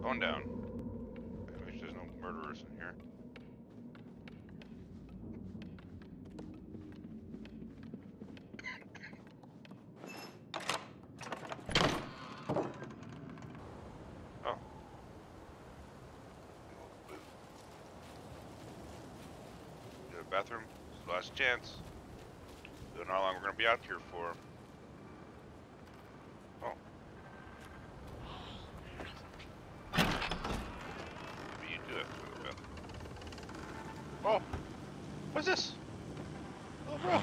Going down. I wish there's no murderers in here. Oh. Go to the bathroom. It's the last chance. Don't know how long we're gonna be out here for. Oh. Maybe you do have to go to the bathroom. Oh! What's this? Oh, bro!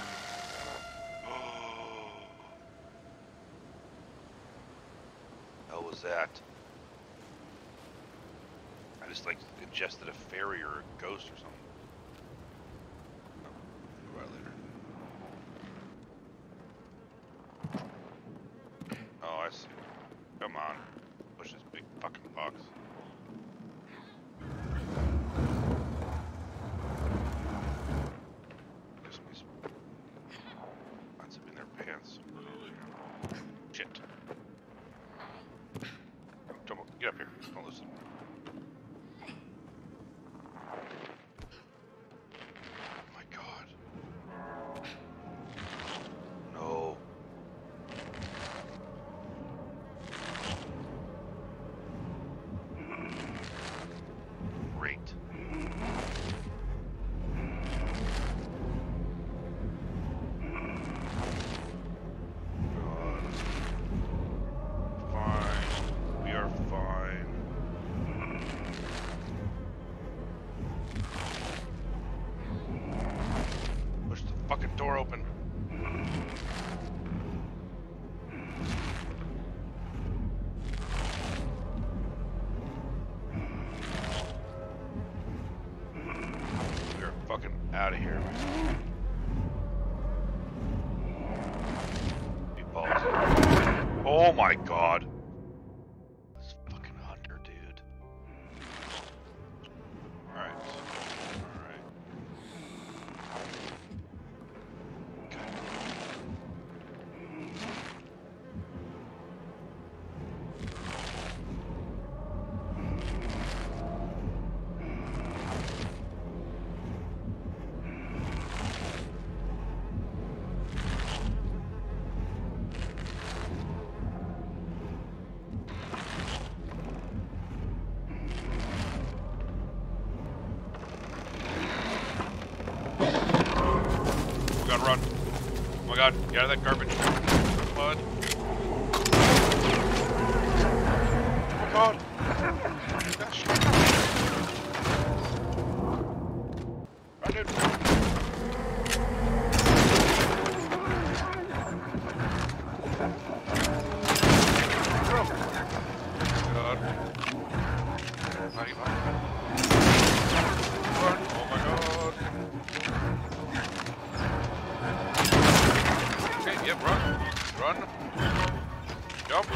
Hell was that? I just like ingested a fairy or a ghost or something. Oh, about later. Oh, I see. Come on. Push this big fucking box. This piece. Lots of in their pants. Shit. Come on, get up here. Don't listen. Oh my god. No. Great. Fucking door open. We're fucking out of here. Be balls. Oh my god. This fucking hunter, dude. Alright. Alright. Run. Oh my god, get out of that garbage. Blood. Oh my god. Gosh. Run, dude. God. Oh my god. Yep, run. Run. Jump.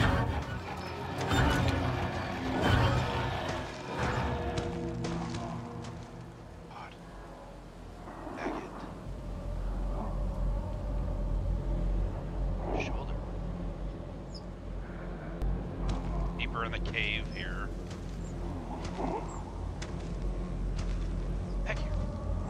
God. Dang it. Shoulder. Deeper in the cave here. Back here.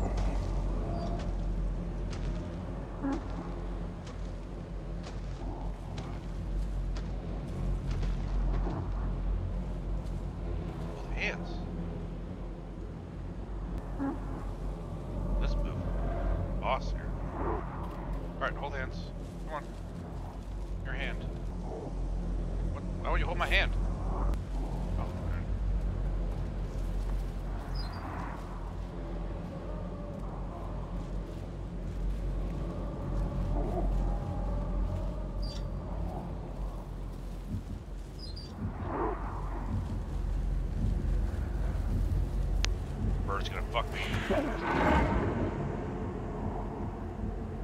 Hands. Let's move. Boss here. Alright, hold hands. Come on. Your hand. What? Why would you hold my hand? Oh. Bird's gonna fuck me.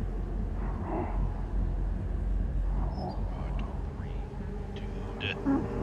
Oh, don't breathe, dude.